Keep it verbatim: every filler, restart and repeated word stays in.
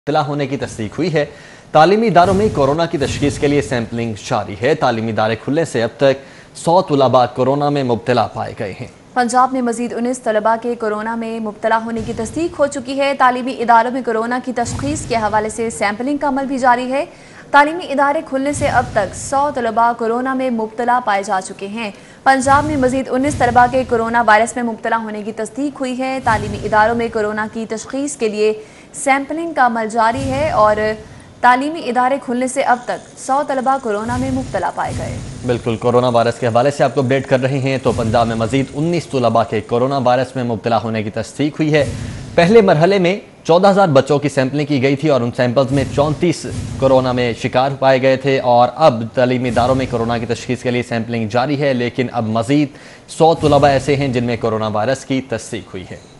मुब्तला होने की तस्दीक हुई है। तालीमी इदारों में कोरोना की तशखीस के लिए सैंपलिंग जारी है। तालीमी इदारे खुलने से अब तक सौ तलबा कोरोना में मुब्तला पाए गए हैं। पंजाब में मजीद उन्नीस तलबा के कोरोना में मुब्तला होने की तस्दीक हो चुकी है। तालीमी इदारों में कोरोना की तशखीस के हवाले से सैंपलिंग का अमल भी जारी है। तालीमी इदारे खुलने से अब तक सौ तलबा कोरोना में मुब्तला पाए जा चुके हैं। पंजाब में मजीद उन्नीस तलबा के कोरोना वायरस में मुब्तला होने की तस्दीक हुई है। तालीमी इदारों में कोरोना की तशखीस के लिए सैंपलिंग का अमल जारी है और तालीमी इदारे खुलने से अब तक सौ तलबा कोरोना में मुब्तला पाए गए। बिल्कुल, कोरोना वायरस के हवाले से आपको अपडेट कर रहे हैं। तो पंजाब में मजीद उन्नीस तलबा के कोरोना वायरस में मुब्तला होने की तस्दीक हुई है। पहले मरहले में चौदह हज़ार बच्चों की सैंपलिंग की गई थी और उन सैंपल्स में चौंतीस कोरोना में शिकार पाए गए थे और अब तालीमी इदारों में कोरोना की तशखीस के लिए सैंपलिंग जारी है, लेकिन अब मजीद सौ तलबा ऐसे हैं जिनमें कोरोना वायरस की तस्दीक हुई है।